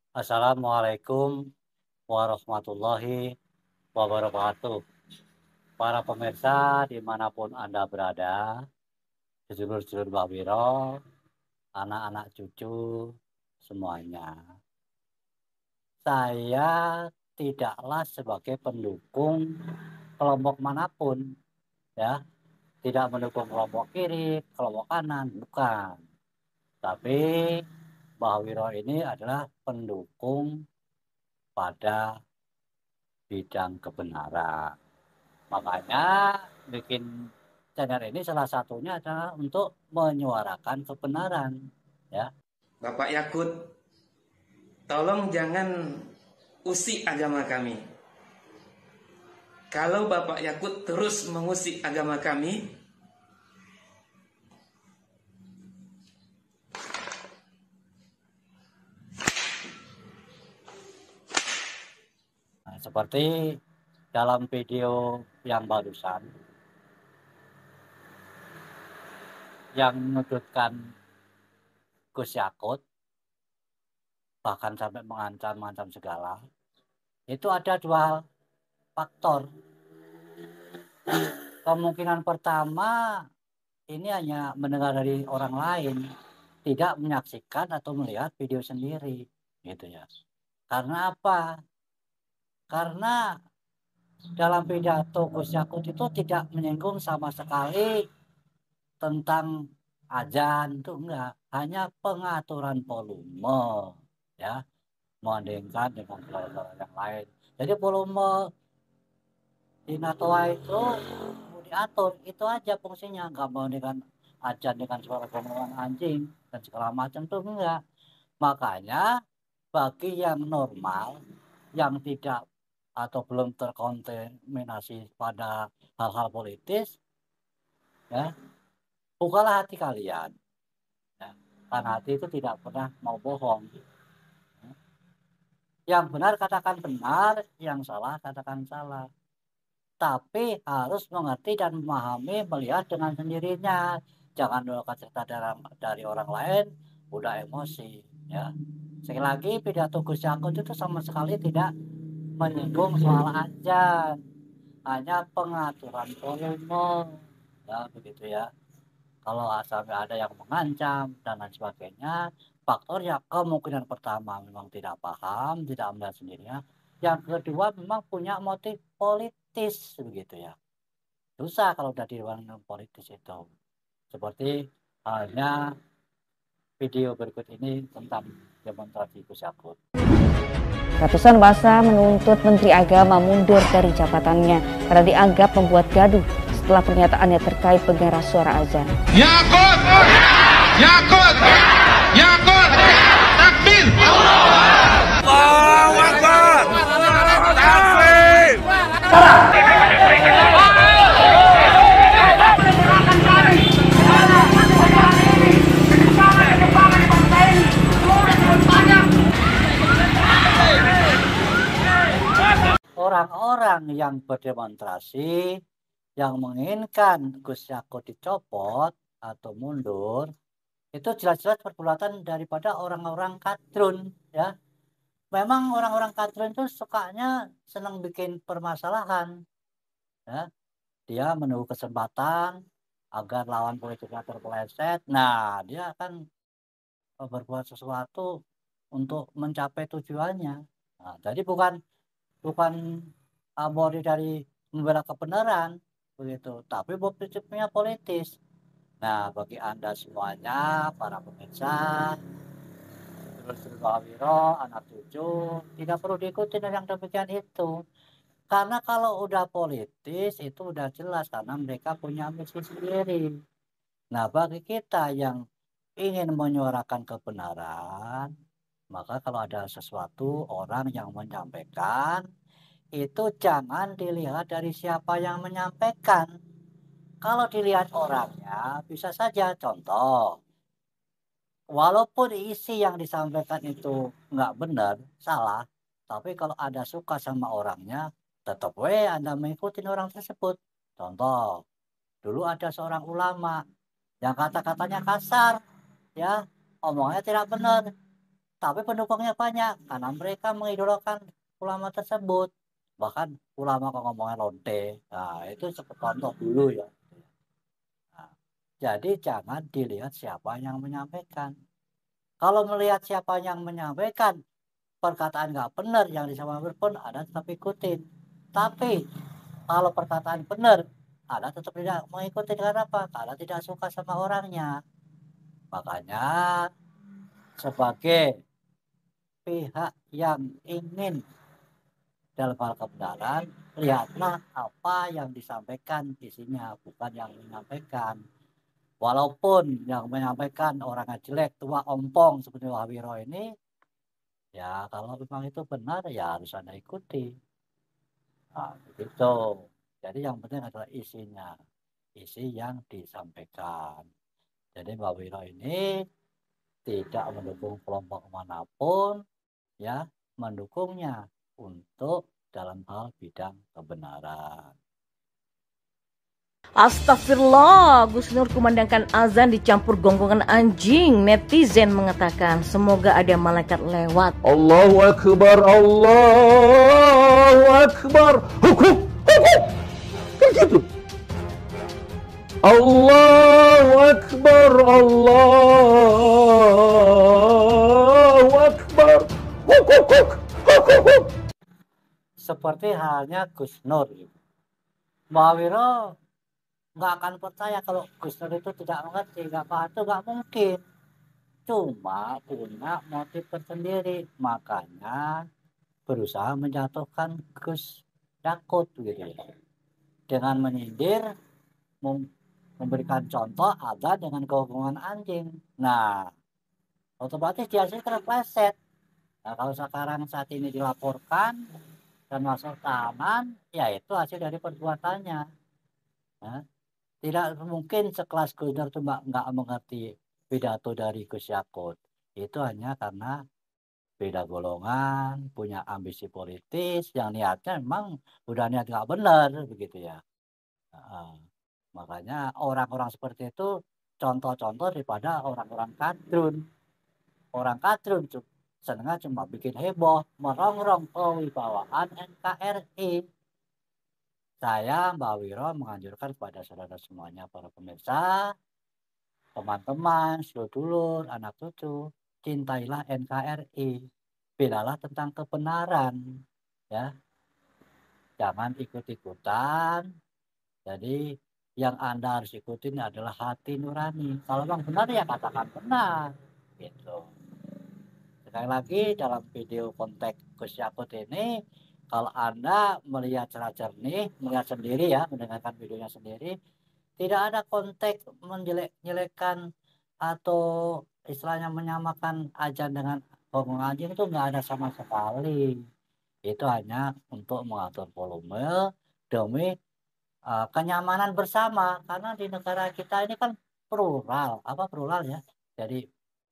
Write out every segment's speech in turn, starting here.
Assalamualaikum warahmatullahi wabarakatuh. Para pemirsa dimanapun Anda berada, sedulur-sedulur Mbak Wiro, anak-anak cucu, semuanya. Saya tidaklah sebagai pendukung kelompok manapun, ya. Tidak mendukung kelompok kiri, kelompok kanan, bukan. Tapi Mbak Wiro ini adalah pendukung pada bidang kebenaran. Makanya bikin channel ini salah satunya adalah untuk menyuarakan kebenaran, ya. Bapak Yakut, tolong jangan usik agama kami. Kalau Bapak Yakut terus mengusik agama kami, Nah, seperti dalam video yang barusan yang menyudutkan Gus Yakut, bahkan sampai mengancam-ancam segala, itu ada dua faktor. Kemungkinan pertama, ini hanya mendengar dari orang lain, tidak menyaksikan atau melihat video sendiri, gitu ya. Karena apa? Karena dalam pidato Gus Yakut itu tidak menyinggung sama sekali tentang azan, itu enggak, hanya pengaturan volume, ya, membandingkan dengan suara-suara yang lain. Jadi volume di Natoa itu mau diatur, itu aja fungsinya, nggak mau dengan azan dengan suara gemuruhan anjing dan segala macam tuh enggak. Makanya bagi yang normal, yang tidak atau belum terkontaminasi pada hal-hal politis, ya, bukalah hati kalian, ya. Karena hati itu tidak pernah mau bohong. Yang benar katakan benar, yang salah katakan salah. Tapi harus mengerti dan memahami, melihat dengan sendirinya. Jangan dulu cerita dari orang lain, udah emosi, ya. Sekali lagi, pidato Gus Yakut itu sama sekali tidak menyinggung soal azan, hanya pengaturan volume, ya begitu ya. Kalau sampai ada yang mengancam dan lain sebagainya, faktornya kemungkinan pertama memang tidak paham, tidak melihat sendirinya. Yang kedua memang punya motif politis begitu ya. Susah kalau udah di ruang politis itu. Seperti halnya video berikut ini tentang demonstrasi Gus Yakut. Ratusan massa menuntut Menteri Agama mundur dari jabatannya karena dianggap membuat gaduh setelah pernyataannya terkait pengeras suara azan. Yakut! Yakut! Yakut! Takbir! Allahu Akbar! Takbir! Orang-orang yang berdemonstrasi yang menginginkan Gus Yakut dicopot atau mundur itu jelas-jelas perbuatan daripada orang-orang kadrun, ya. Memang orang-orang kadrun itu sukanya senang bikin permasalahan, ya. Dia menunggu kesempatan agar lawan politiknya terpeleset. Nah, dia akan berbuat sesuatu untuk mencapai tujuannya. Nah, jadi bukan bukan murni dari membela kebenaran begitu, tapi prinsipnya politis. Nah, bagi Anda semuanya, para pemirsa, terus Wiro, anak cucu, tidak perlu diikuti yang demikian itu. Karena kalau udah politis itu udah jelas karena mereka punya misi sendiri. Nah, bagi kita yang ingin menyuarakan kebenaran, maka kalau ada sesuatu orang yang menyampaikan, itu jangan dilihat dari siapa yang menyampaikan. Kalau dilihat orangnya, bisa saja contoh, walaupun isi yang disampaikan itu nggak benar, salah, tapi kalau Anda suka sama orangnya, tetap Anda mengikuti orang tersebut. Contoh, dulu ada seorang ulama yang kata-katanya kasar, ya, omongnya tidak benar. tapi pendukungnya banyak karena mereka mengidolakan ulama tersebut. Bahkan ulama kalau ngomongnya lonte, nah itu seperti contoh dulu ya. Nah, jadi jangan dilihat siapa yang menyampaikan. Kalau melihat siapa yang menyampaikan perkataan nggak benar yang disampaikan pun ada tetap ikutin. Tapi kalau perkataan benar, ada tetap tidak mengikuti karena apa? Karena tidak suka sama orangnya. Makanya sebagai pihak yang ingin dalam hal kebenaran, lihatlah apa yang disampaikan isinya, bukan yang menyampaikan. Walaupun yang menyampaikan orangnya jelek, tua, ompong seperti Wahwiro ini, ya kalau memang itu benar ya harus Anda ikuti. Nah, begitu. Jadi yang penting adalah isinya, isi yang disampaikan. Jadi Mbak Wiro ini tidak mendukung kelompok manapun, ya mendukungnya untuk dalam hal bidang kebenaran. Astagfirullah, Gus Nur kumandangkan azan dicampur gonggongan anjing. Netizen mengatakan semoga ada malaikat lewat. Allahu Akbar, Allahu Akbar. Hukum, hukum. Kan gitu. Allahu Akbar, Allahu Akbar. Hukum, hukum, hukum. Seperti halnya Gus Nur. Mbak Wiro nggak akan percaya kalau Gus Nur itu tidak mengerti, nggak paham, itu nggak mungkin. Cuma punya motif tersendiri, makanya berusaha menjatuhkan Gus Yakut gitu ya. Dengan menyindir, memberikan contoh ada dengan gonggongan anjing. Nah, otomatis dia sih terpleset. Nah, kalau sekarang saat ini dilaporkan dan masuk tahanan, ya itu hasil dari perbuatannya. Nah, tidak mungkin sekelas Gus Nur itu nggak mengerti pidato dari Gus Yakut. Itu hanya karena beda golongan, punya ambisi politis, yang niatnya memang udah niat nggak benar begitu ya. Makanya orang-orang seperti itu contoh-contoh daripada orang-orang kadrun. Orang kadrun senengnya cuma bikin heboh, merongrong kewibawaan NKRI. Saya Mbak Wiro menganjurkan kepada saudara semuanya, para pemirsa, teman-teman, sedulur, anak cucu, cintailah NKRI, belalah tentang kebenaran, ya, jangan ikut-ikutan. Jadi yang Anda harus ikutin adalah hati nurani. Kalau memang benar ya katakan benar, gitu. Sekali lagi dalam video konteks Gus Yakut ini, kalau Anda melihat secara jernih, melihat sendiri ya, mendengarkan videonya sendiri, tidak ada konteks menjelek-jelekan atau istilahnya menyamakan azan dengan gonggongan anjing, itu nggak ada sama sekali. Itu hanya untuk mengatur volume demi kenyamanan bersama, karena di negara kita ini kan plural ya. Jadi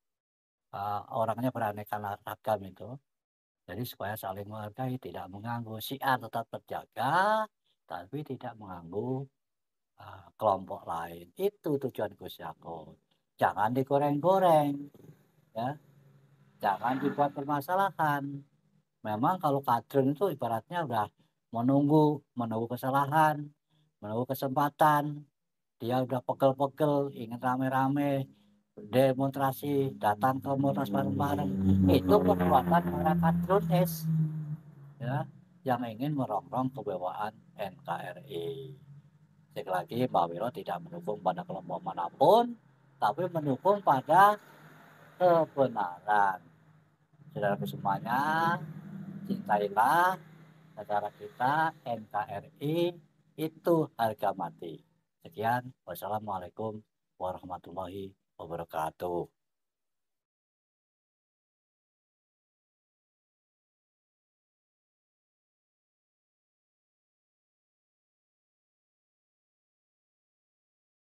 orangnya beraneka ragam itu. Jadi supaya saling menghargai, tidak mengganggu, syiar tetap terjaga, tapi tidak mengganggu kelompok lain. Itu tujuan Gus Yakut. Jangan digoreng-goreng, ya. Jangan dibuat permasalahan. Memang kalau kadrun itu ibaratnya udah menunggu kesalahan, menunggu kesempatan. Dia udah pegel-pegel, ingin rame-rame, demonstrasi, datang ke Monas bareng-bareng. Itu perbuatan para kadrunes, ya, yang ingin merongrong kewibawaan NKRI. Sekali lagi, Mbak Wiro tidak mendukung pada kelompok manapun, tapi mendukung pada kebenaran. Saudara semuanya, cintailah negara kita, NKRI, itu harga mati. Sekian, wassalamualaikum warahmatullahi wabarakatuh.